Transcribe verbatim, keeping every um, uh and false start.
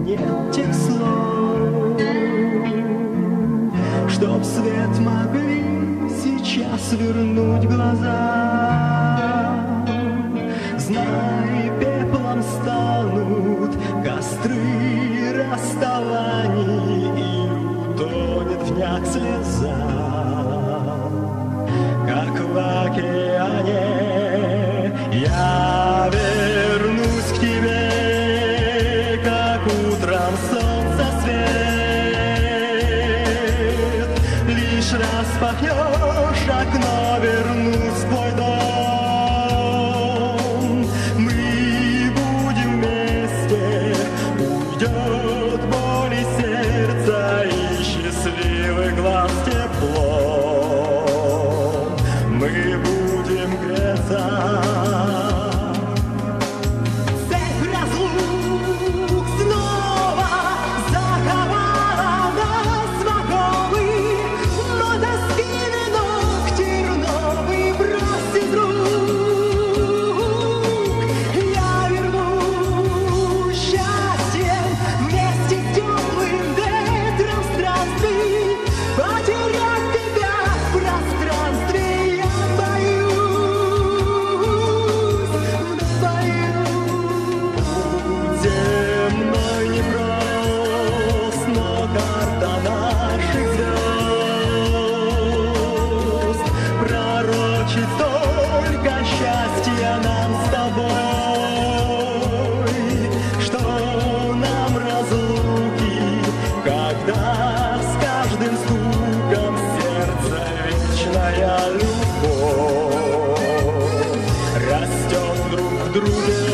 нет тех слов, чтоб свет могли сейчас вернуть глаза. Знай, пеплом станут костры расставаний, и утонет в нях слеза, как в океане. Я вернусь к тебе, как утром солнце свет. Лишь распахнешь окно, вернусь в твой дом. Мы будем вместе, уйдет боль из сердца и счастливый глаз тепло. Мы будем греться. Только счастье нам с тобой, что нам разлуки, когда с каждым стуком сердца вечная любовь растет друг в друге.